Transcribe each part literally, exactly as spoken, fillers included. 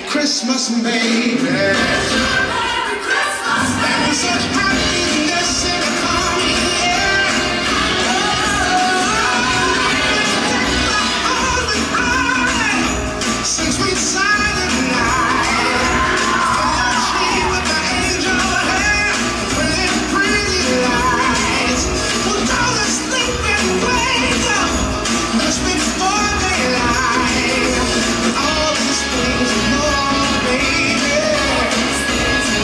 Christmas, baby. Merry Christmas, baby. There was such happiness in the coming year. Oh, since we signed it night, she with the angel hair, pretty, pretty lights. Well, don't sleep and wake up just before daylight. All these things and more, baby.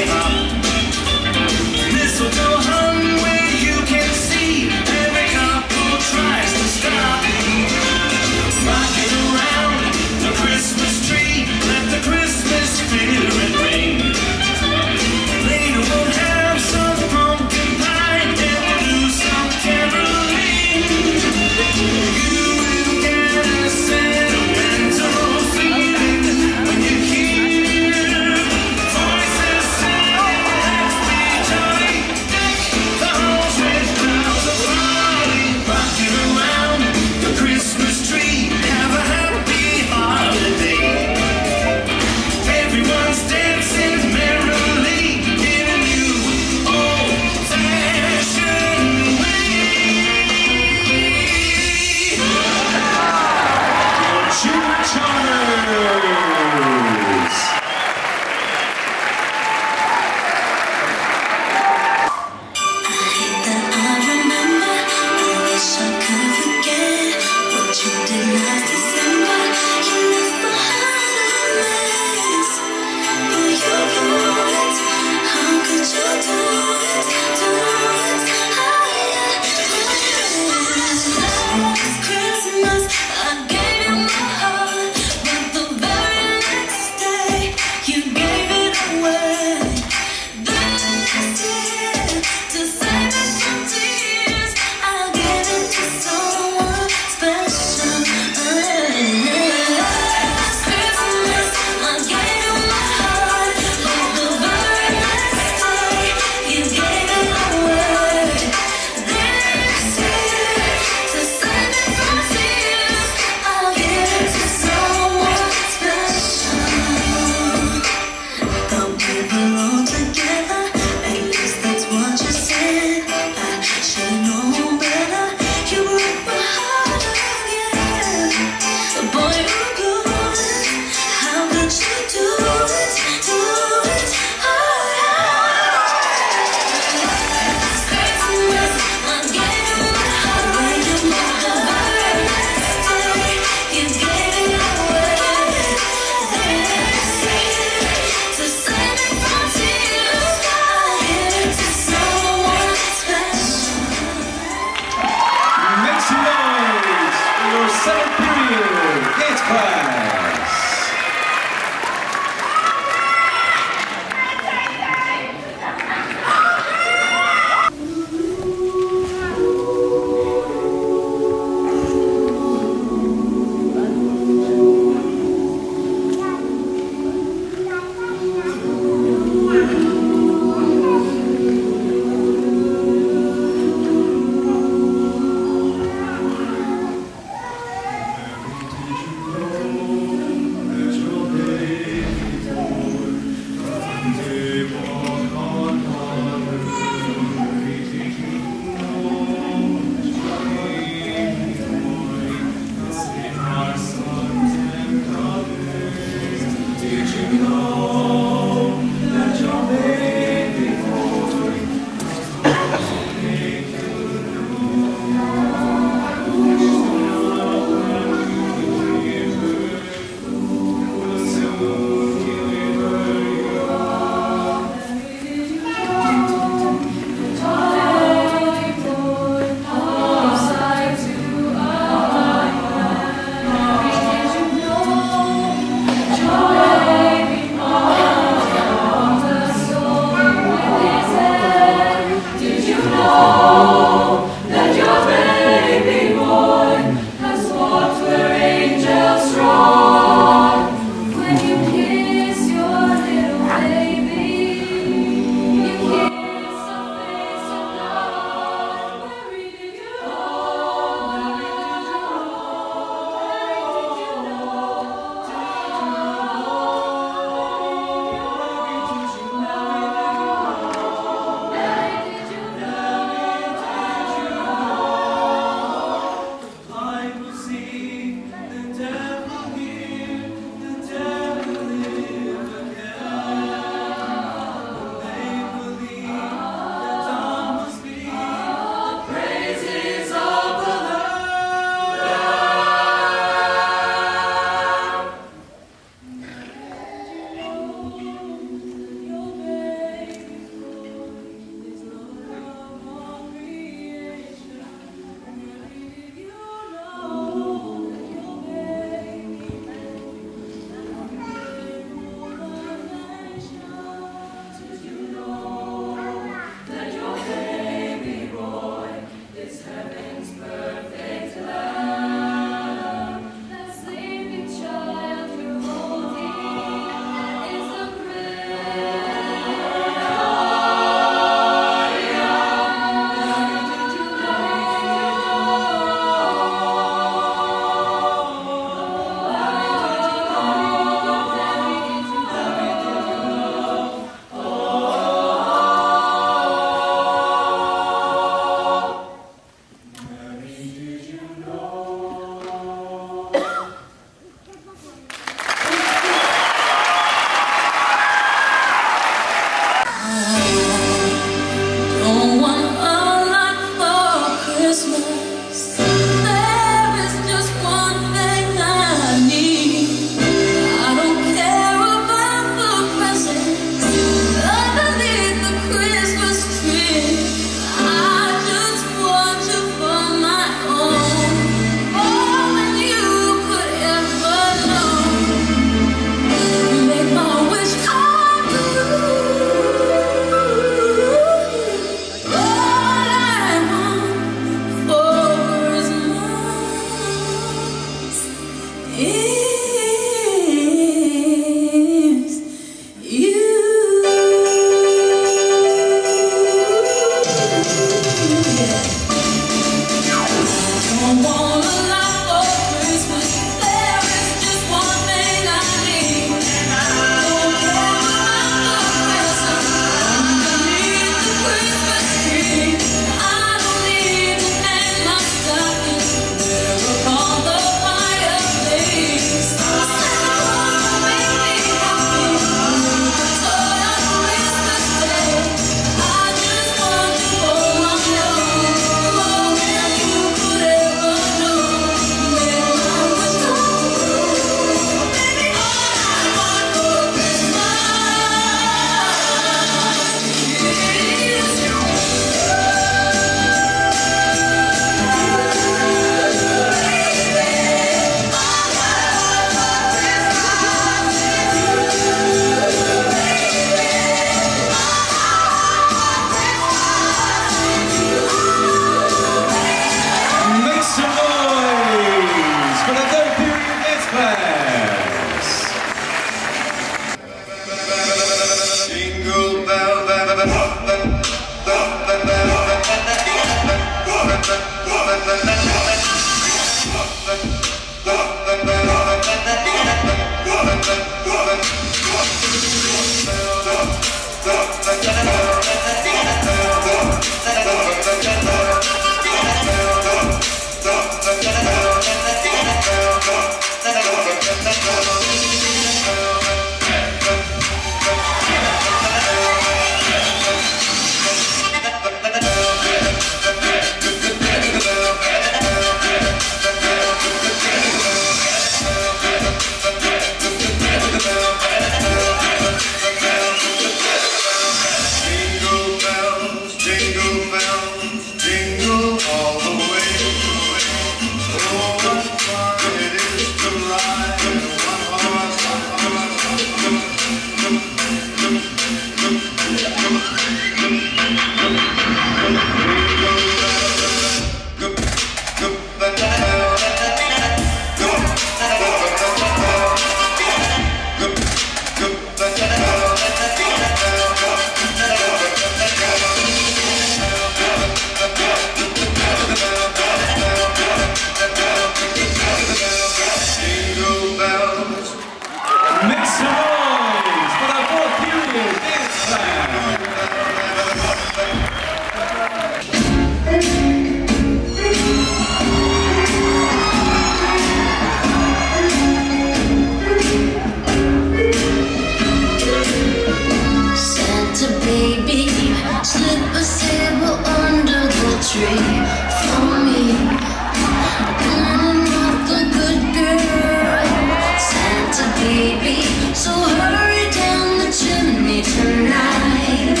stray from me. I'm not the good girl, Santa baby, so hurry down the chimney tonight.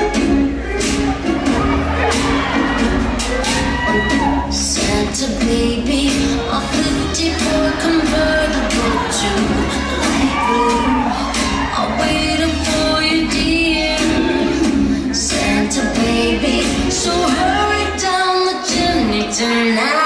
Santa baby, a fifty-four convertible to light blue, I'm waiting for you, dear. Santa baby, so hurry down the chimney tonight.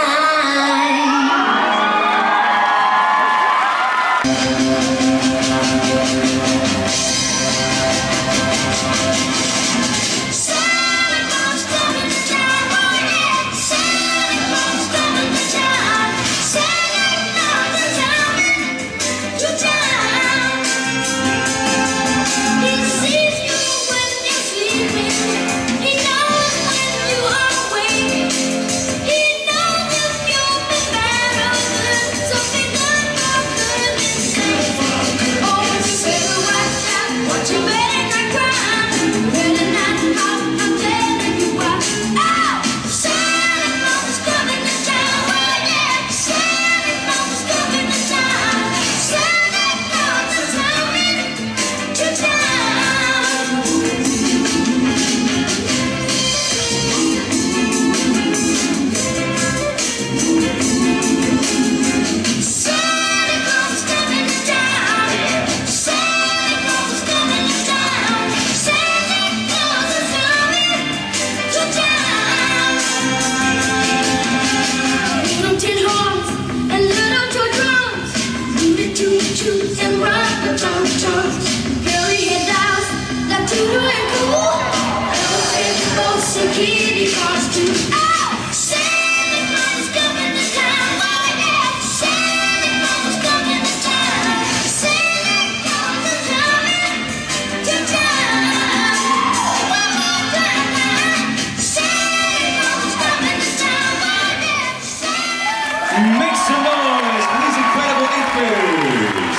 Make some noise for these incredible Inkers!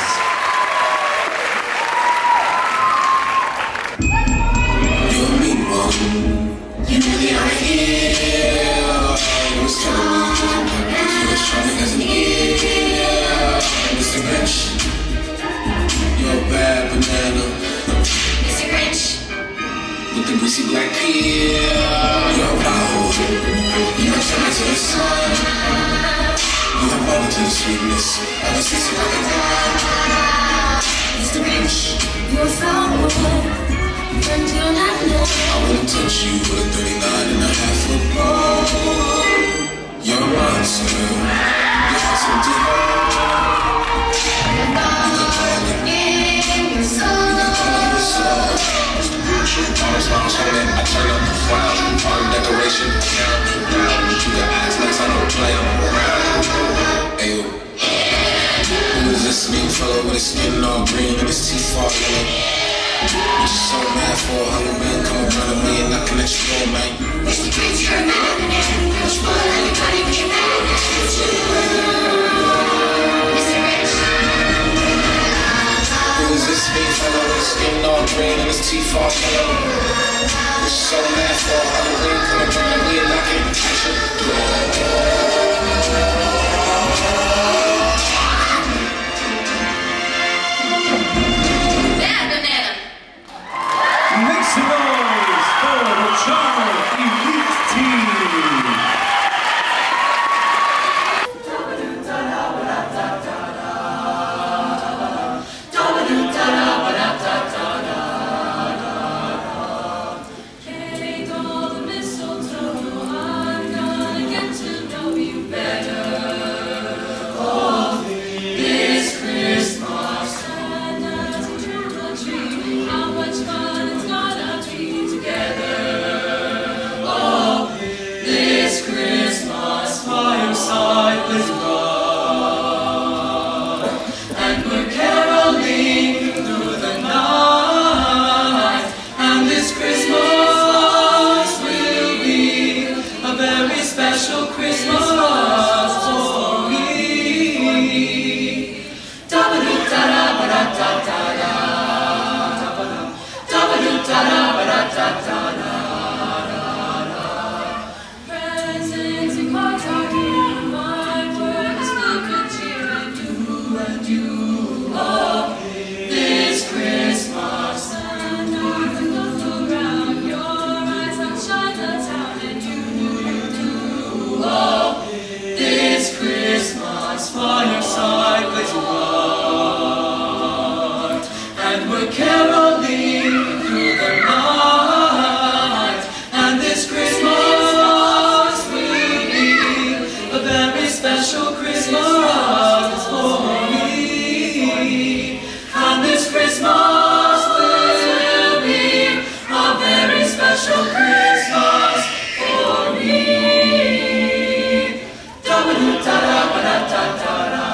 You're a mean one. You really are here. You was telling me you was trying as an ear. Mister Grinch, you're a bad banana. Mister Grinch, with the greasy black peel. You're a wow. You have something to the sun. You have all to the sweetness ever since you got the time. Mister Grinch, you're a flower, and you don't have no. I wouldn't touch you with a thirty-nine and a half foot pole. You're a monster, you're so deep. You can call it in your soul. You can call it your soul. Mister Grinch, arms, arms, holding. I turn up the frown, arm decoration, down, down. You got eyes like I don't play around. Ayo. Who is this mean fellow with his skin all green and his teeth all yellow? You're just so mad for Halloween, come around to me and I can let you go, man. Mister Grinch, you're a madman. What's fun, anybody with your power? Mister Grinch. Who is this mean fellow with his skin all green and his teeth all yellow? You're so mad for Halloween, come around to me and I can let you go. Make some noise for the Charmer Elite Team! Take all the mistletoe, I'm gonna get to know you better. Oh, this Christmas, Santa's a turtle tree, how much fun it's gonna be together. Oh, this Christmas, fireside with love, and we're caroling through the night, and this Christmas will be a very special Christmas for me. Da-ba-doo-da-da-ba-da-da-da-da, da-ba-doo-da-da-ba-da-da-da-da. caroling through the night, and this Christmas will be a very special Christmas for me. And this Christmas will be a very special Christmas for me. Da-ba-doo-da-da-ba-da-da-da-da.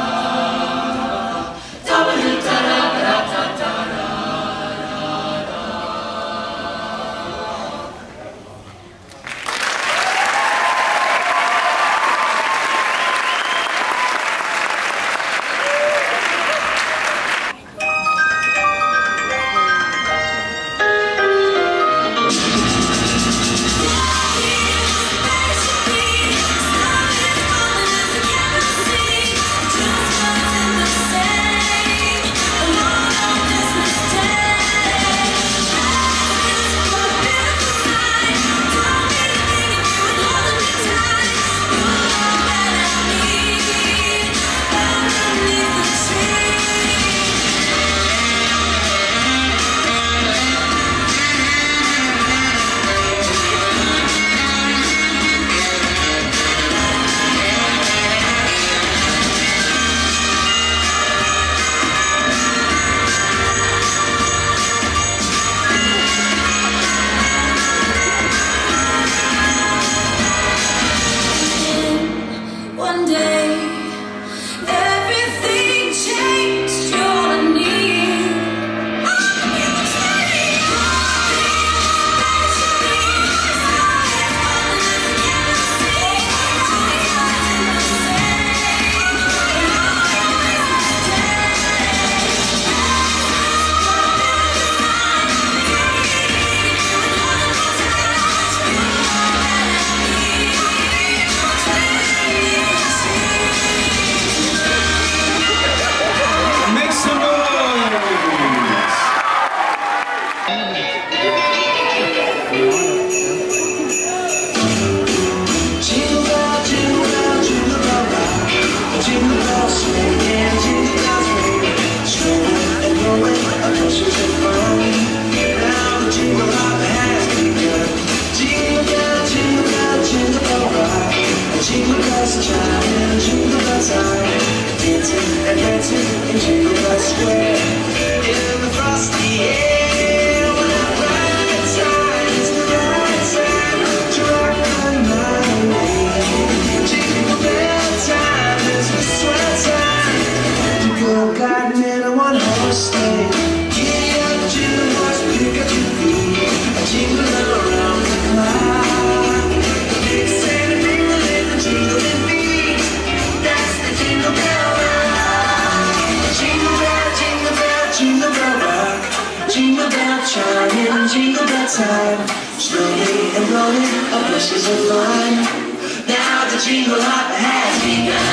Chiming, jingle bell time, slowly and rolling, our bushes are fine. Now the jingle hop has begun.